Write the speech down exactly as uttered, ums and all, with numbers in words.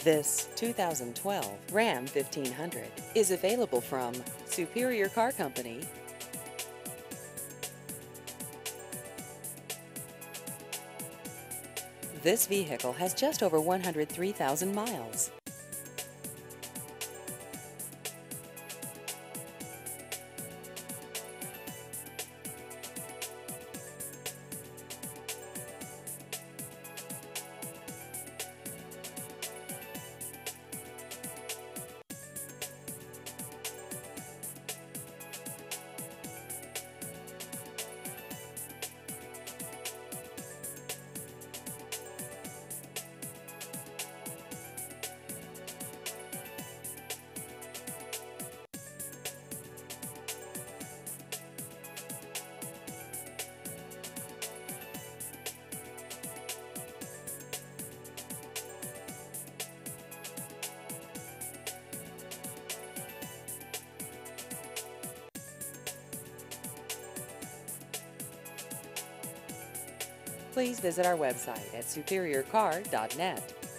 This two thousand twelve Ram fifteen hundred is available from Superior Car Company. This vehicle has just over one hundred three thousand miles. Please visit our website at superior car dot net.